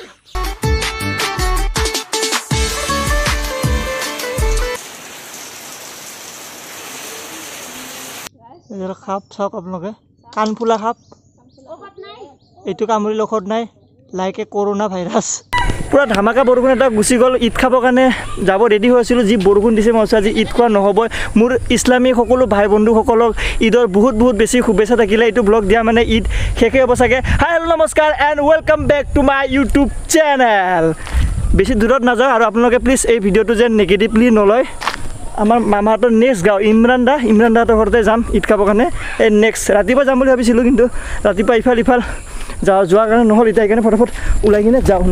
খাপ চাওক আপোনালোকে কাণফুলা খাপ এইটো কামুৰিলে ঔষধ নাই লাইকে কৰোনা ভাইৰাছ পুৰা ধামাকা বৰষুণ এটা গুচি গ'ল ঈদ খাবৰ কাৰণে যাব ৰেডি হৈ আছিলোঁ যি বৰষুণ দিছে মই আজি ঈদ খোৱা নহ'বই মোৰ ইছলামী সকলো ভাই বন্ধুসকলক ঈদৰ বহুত বেছি শুভেচ্ছা থাকিলে এইটো ব্লগ দিয়া মানে ঈদ শেষে হ'ব চাগে হাই হেল্ল' নমস্কাৰ and welcome back to my YouTube channel বেছি দূৰত নাযাওঁ আৰু আপোনালোকে প্লিজ এই ভিডিঅ'টো যেন নিগেটিভলি নলয় আমাৰ মামাহঁতৰ নেক্সট গাঁও ইমৰান দাহঁতৰ ঘৰতে যাম ঈদ খাবৰ কাৰণে এই নেক্সট ৰাতিপুৱা যাম বুলি ভাবিছিলোঁ কিন্তু ৰাতিপুৱা ইফাল যোৱাৰ কাৰণে নহ'ল এতিয়া সেইকাৰণে ফটাফট ওলাই কিনে যাওঁ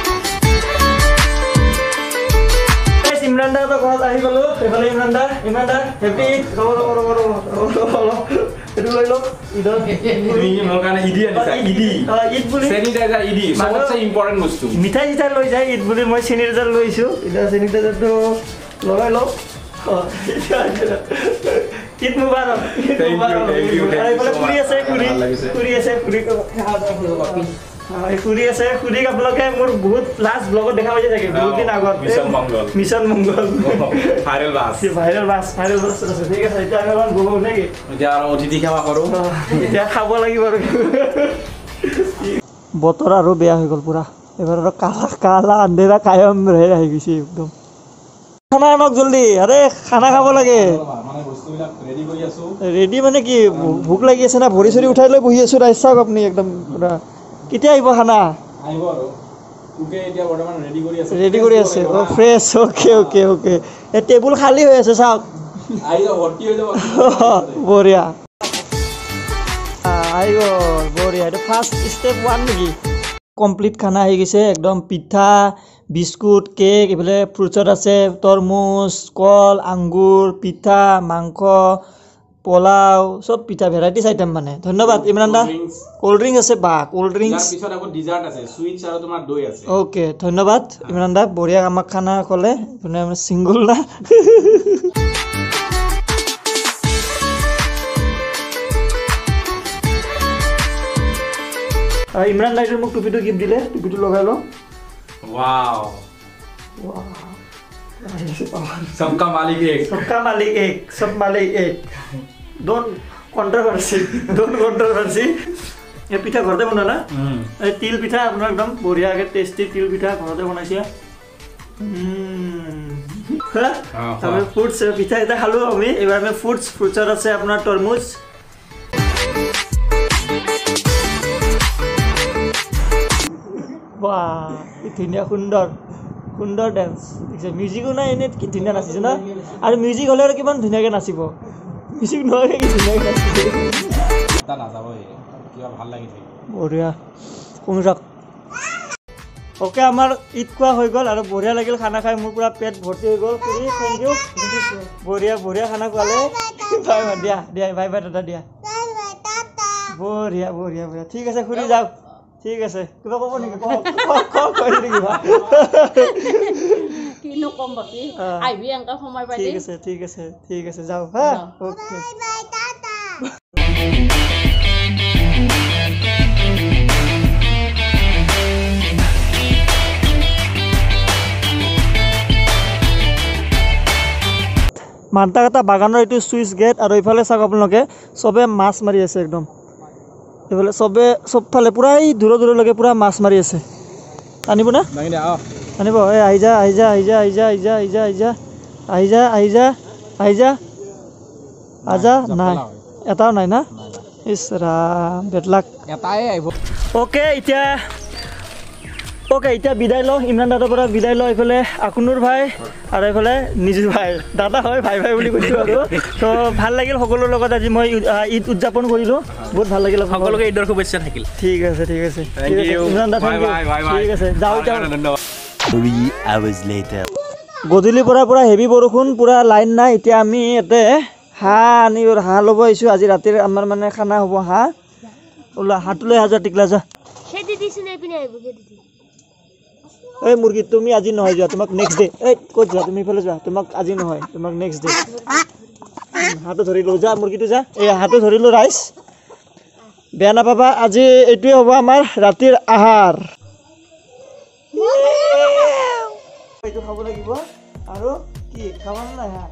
ইমৰান দাহঁতৰ ঘৰত আহি গ'লোঁ এইফালে ইমৰান দা হেপী এইটো লৈ লওক ঈদৰ মিঠাই চিঠাই লৈ যায় ঈদ বুলি মই চেনিটাইজাৰ লৈছোঁ এতিয়া চেনিটাইজাৰটো লগাই লওক ঈদ মুবাৰক খুৰী আছে খুৰীক আপোনালোকে মোৰ বহুত লাষ্ট ব্লগত দেখা পাইছে চাগে বহুত দিন আগত মিছন মংগল ভাইৰেল বাছ আছে ঠিক আছে এতিয়া আমি গ'ব নেকি এতিয়া অতিথি সেৱা কৰোঁ এতিয়া খাব লাগিব আৰু বতৰ আৰু বেয়া হৈ গ'ল পুৰা এবাৰ আৰু কালা আন্ধেৰা কায়ম আহি গৈছে একদম খানা আনক জলদি আৰে খানা খাব লাগে ৰেডি মানে কি ভোক লাগি আছে না ভৰি চৰি উঠাই লৈ বহি আছোঁ ৰাইজ চাওক আপুনি একদম পুৰা কেতিয়া আহিব খানা ৰেডি কৰি আছে ফ্ৰেছ অ'কে এই টেবুল খালী হৈ আছে চাওক বঢ়িয়া আহি গ'ল বঢ়িয়া এইটো ফাৰ্ষ্ট ষ্টেপ 1 নেকি কমপ্লিট খানা আহি গৈছে একদম পিঠা বিস্কুট কেক এইফালে ফ্ৰুটছত আছে তৰমুজ কল আঙ্গুৰ পিঠা মাংস পোলাও সব পিঠা ভেৰাইটিজ আইটেম মানে ধন্যবাদ ইমৰান দা কোল্ড ড্ৰিংক আছে বা কোল্ড ড্ৰিংকস পিছত আকৌ ডিজাৰ্ট আছে সুইটস আৰু তোমাৰ দৈ আছে ওকে ধন্যবাদ ইমৰান দা বঢ়িয়া আমাক খানা ক'লে মানে আমি সিঙ্গল না ইমৰান দাইটো মোক টুপিটো গিফ্ট দিলে টুপিটো লগাই ল वाओ सबका मालिक एक सब मालिक एक डोंट कंट्रोवर्सी ये पिठा घरते बना ना तिल पिठा अपना एकदम बढ़िया के टेस्टी तिल पिठा घरते बनाइছে আমি ফ্ৰুটছ পিঠা এটা খালো আমি এবাৰ আমি ফ্ৰুটছৰ আছে আপোনাৰ তৰমুজ वाह धुनिया सुंदर डांस देखिए म्यूजिको ना एने कि धुनिया नाचिছে ना और म्यूजिक হলে আৰু কিমান ধুনিয়াকে নাচিব म्यूजिक নহয় কি ধুনিয়াকে নাচিব তা নাযাব কিবা ভাল লাগি থাকে বঢ়িয়া কোনৰাক ওকে আমাৰ ঈদ খোৱা হৈ গল আৰু বঢ়িয়া লাগিল খানা খাই মোৰ পুৰা পেট ভৰ্তি হৈ গল পুৰি থ্যাংক ইউ বঢ়িয়া খানা খোৱালে বাই দিয়া বাই দাদা দিয়া বঢ়িয়া ঠিক আছে খুৰি যাও ঠিক আছে কিবা ক'ব নেকি কৈ দিবা কিনো কম বাকি আইবি আঙ্কা সময় পাই ঠিক আছে যাও হা ওকে বাই টাটা মান্তাকাটা বাগানৰ এইটো সুইচ গেট আৰু ইফালে চাওক আপোনালোকে সবে মাছ মাৰি আছে একদম এফালে সবফালে পুৰা এই দূৰলৈকে পুৰা মাছ মাৰি আছে আনিব না আনিব এই আহি যা আজা নাই এটাও নাই না ইস ৰাম বেটলাক এটাই আহিব ওকে এতিয়া বিদায় ল ইমৰান দাদাৰ পৰা বিদায় ল এইফালে আকুনুৰ ভাই আৰু এইফালে নিজু ভাই দাদা হয় ভাই বুলি কৈছোঁ আৰু তো ভাল লাগিল সকলোৰ লগত আজি মই ঈদ উদযাপন কৰিলোঁ বহুত ভাল লাগিল সকলোকে ঈদৰ শুভেচ্ছা থাকিল ঠিক আছে ইমৰান দা ঠিক আছে যাওঁ 3 hours later গধূলিৰ পৰা পুৰা হেভি বৰষুণ পুৰা লাইন নাই এতিয়া আমি ইয়াতে হাঁহ ল'ব আহিছোঁ আজি ৰাতিৰ আমাৰ মানে খানা হ'ব হাঁহ ওলা হাঁহটো লৈ হাজাৰ টিকলা যা এই মুৰ্গী তুমি আজি নহয় যোৱা তোমাক নেক্সট ডে এই ক'ত যোৱা তুমি ইফালে যোৱা তোমাক আজি নহয় তোমাক নেক্সট ডে হাঁহটো ধৰি লো যা মুৰ্গীটো যা এই হাঁহটো ধৰিলোঁ ৰাইজ বেয়া নাপাবা আজি এইটোৱে হ'ব আমাৰ ৰাতিৰ আহাৰ এইটো খাব লাগিব আৰু কি খাব না হা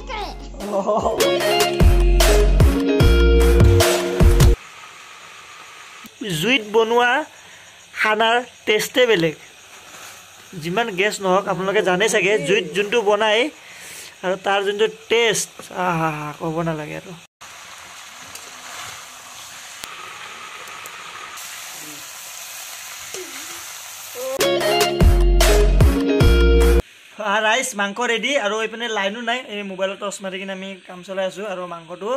জুইত বনোৱা খানাৰ টেষ্টে বেলেগ যিমান গেছ নহওক আপোনালোকে জানে চাগে জুইত যোনটো বনাই আৰু তাৰ যোনটো টেষ্ট আহা ক'ব নালাগে আৰু ৰাইচ মাংস ৰেডি আৰু এইপিনে লাইনো নাই এই মোবাইলত টৰ্চ মাৰি কিনে আমি কাম চলাই আছোঁ আৰু মাংসটো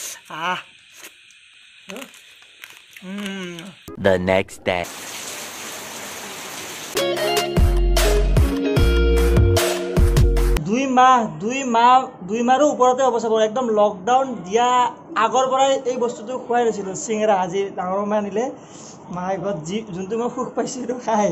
The next day. দুই মাহৰো ওপৰতে হ'ব চাব একদম লকডাউন দিয়া আগৰ পৰাই এই বস্তুটো খুৱাই লৈছিলোঁ চিঙৰা আজি ডাঙৰ মাহ আনিলে মায়ে ঘৰত যোনটো মই সুখ পাইছোঁ সেইটো খাই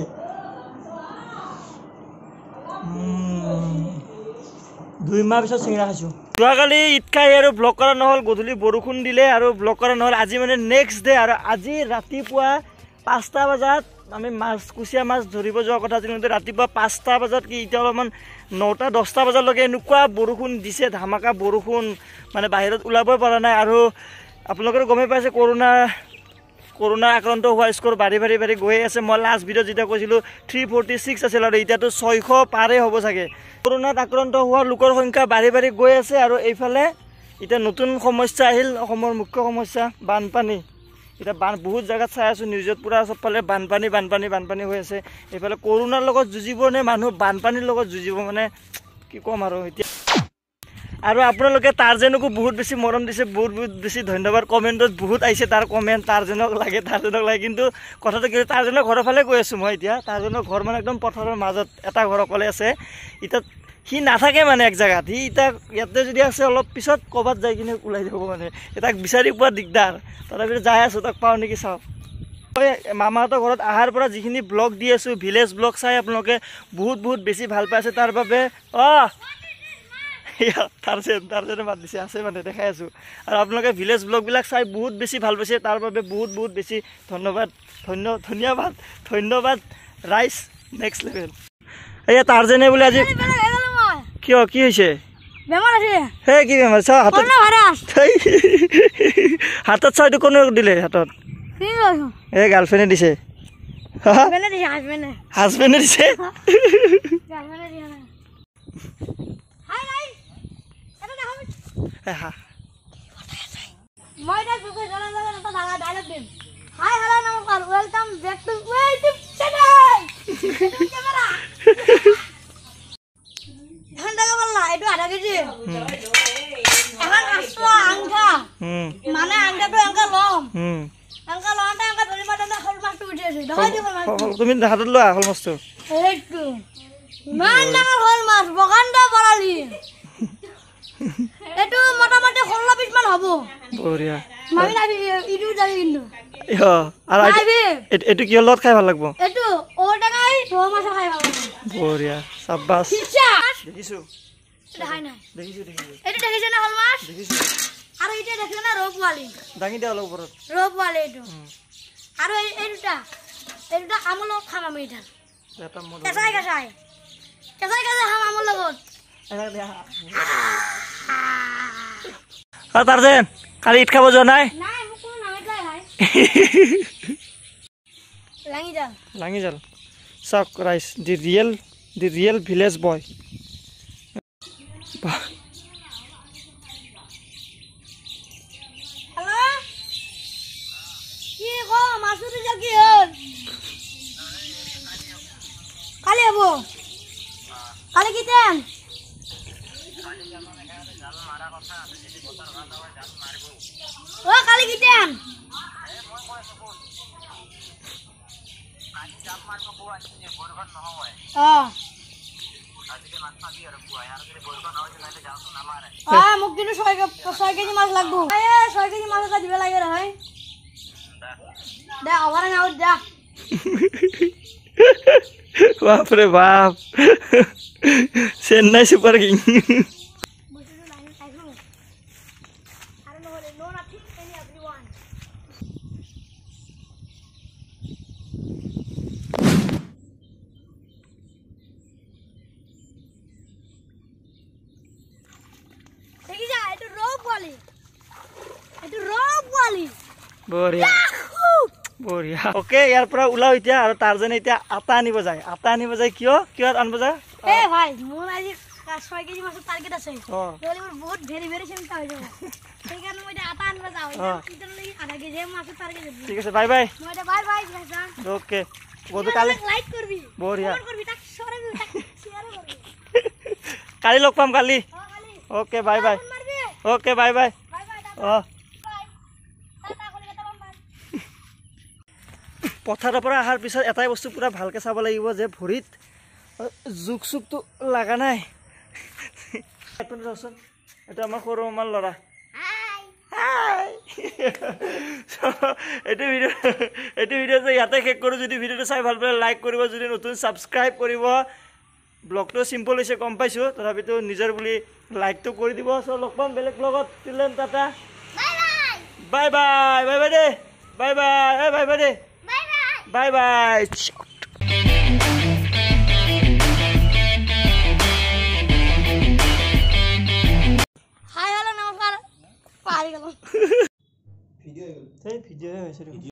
2 মাহ পিছত চিঙৰা খাইছোঁ যোৱাকালি ঈদ খাই আৰু ব্লগ কৰা নহ'ল গধূলি বৰষুণ দিলে আৰু ব্লগ কৰা নহ'ল আজি মানে নেক্সট ডে আৰু আজি ৰাতিপুৱা 5টা বজাত আমি কুচিয়া মাছ ধৰিব যোৱাৰ কথা আছিল কিন্তু ৰাতিপুৱা 5টা বজাত কি এতিয়া অলপমান 9টা 10টা বজালৈকে এনেকুৱা বৰষুণ দিছে ধামাকা বৰষুণ মানে বাহিৰত ওলাবই পৰা নাই আৰু আপোনালোকে গমেই পাইছে কৰোনা আক্ৰান্ত হোৱা স্কোৰ বাঢ়ি গৈ আছে মই লাষ্ট ভিডিঅ'ত যেতিয়া কৈছিলোঁ 346 আছিল আৰু এতিয়াতো 600 পাৰে হ'ব চাগে কৰোনাত আক্ৰান্ত হোৱা লোকৰ সংখ্যা বাঢ়ি গৈ আছে আৰু এইফালে এতিয়া নতুন সমস্যা আহিল অসমৰ মুখ্য সমস্যা বানপানী এটা বহুত জায়গাত চাই আছোঁ নিউজত পুৰা সবফালে বানপানী হৈ আছে এইফালে কৰোনাৰ লগত যুঁজিব নে মানুহ বানপানীৰ লগত যুঁজিব মানে কি ক'ম আৰু এতিয়া আৰু আপোনালোকে টাৰ্জেনকো বহুত বেছি মৰম দিছে বহুত বেছি ধন্যবাদ কমেণ্টত বহুত আহিছে তাৰ কমেণ্ট টাৰ্জেনক লাগে কিন্তু কথাটো কি টাৰ্জেনৰ ঘৰৰ ফালে গৈ আছোঁ মই এতিয়া টাৰ্জেনৰ ঘৰ মানে একদম পথাৰৰ মাজত এটা ঘৰ অকলে আছে এতিয়া সি নাথাকে মানে এক জেগাত সি এতিয়া ইয়াতে যদি আছে অলপ পিছত ক'ৰবাত যাই কিনে ওলাই যাব মানে তাক বিচাৰি পোৱা দিগদাৰ তথাপিতো যাই আছোঁ তাক পাওঁ নেকি চাওঁ মই মামাহঁতৰ ঘৰত অহাৰ পৰা যিখিনি ব্লগ দি আছোঁ ভিলেজ ব্লগ চাই আপোনালোকে বহুত বেছি ভাল পাইছে তাৰ বাবে টাৰ্জেনে মাত দিছে আছে মানে দেখাই আছোঁ আৰু আপোনালোকে ভিলেজ ব্লগবিলাক চাই বহুত বেছি ভাল পাইছে তাৰ বাবে বহুত বেছি ধন্যবাদ ৰাইচ নেক্সট লেভেল এয়া টাৰ্জেনে বোলে আজি কিয় কি হৈছে হে কি বেমাৰ চাওঁ হাতত চাওঁ এইটো কোনে দিলে হাতত এই গাৰ্লফ্ৰেণ্ডে দিছে হাজবেণ্ডে দিছে তুমি হাতত লোৱা শল মাছটো এইটো মোটামুটি 16 পিছ মান হ'ব বঢ়িয়া মামি নাবি ইটো যাবি কিন্তু আৰু এইটো কি লগত খাই ভাল লাগিব এইটো ওটেঙাই ধোৱা মাছ খাই ভাল লাগিব বঢ়িয়া সাব্বাস দেখিছো দেখাই নাই দেখিছো এইটো দেখিছে না হল মাছ দেখিছো আৰু এটা দেখিছে না ৰৌ পোৱালি দাঙি দিয়া অলপ ওপৰত ৰৌ পোৱালি এইটো আৰু এই দুটা আমুল খাম আমি এটা কেঁচাই খাম আমুল লগত টাৰ্জেন কালি ঈদ খাব যোৱা নাই লাঙি জাল চাওক ৰাইচ দি ৰিয়েল ভিলেজ বয় কালি হব কালি কি টাইম কালি কি টাইম মোক কিন্তু 6 কেজি মাছ লাগবো 6 কেজি মাছ এটা দিব লাগে নহয় দে অভাৰ এণ্ড আউট দা বাপরে বাপ চেন্নাই সুপার কিং পোৱালি এইটো ৰৌ পোৱালি বঢ়িয়া বঢ়িয়া ওকে ইয়াৰ পৰা ওলাও এতিয়া আৰু টাৰজানে এতিয়া আটা আনিব যায় কিয় আনিব যায় এ ভাই মোৰ আজি 6 কেজি মাছৰ টাৰ্গেট আছে নহলে মোৰ বহুত ভেৰি ভেৰি চিন্তা হৈ যাব সেইকাৰণে মই এতিয়া আটা আনিব যাওঁ ইতালৈ আধা কেজি মাছৰ টাৰ্গেট আছে ঠিক আছে বাই বাই মই এতিয়া বাই বাই যাম ওকে গতো কালি লাইক কৰবি বঢ়িয়া ফোন কৰবি তাক শেয়াৰ কৰবি কালি লগ পাম কালি okay bye bye okay bye bye পথাৰৰ পৰা অহাৰ পিছত এটাই বস্তু পুৰা ভালকৈ চাব লাগিব যে ভৰিত জোক চোকটো লগা নাই এইটো আমাৰ সৰু আমাৰ ল'ৰা এইটো ভিডিঅ' ইয়াতে শেষ কৰোঁ যদি ভিডিঅ'টো চাই ভাল পালে লাইক কৰিব যদি নতুন ছাবস্ক্ৰাইব কৰিব ব্লগটো চিম্পল হৈছে গম পাইছোঁ তথাপিতো নিজৰ বুলি লাইকটো কৰি দিব চ' লগ পাম বেলেগ ব্লগত Tilen tata bye bye bye bye দে বাই বাই বাই বাই দে বাই বাই হাই হেল্ল' নমস্কাৰ পাহৰি গ'লো ভিডিঅ' হৈছে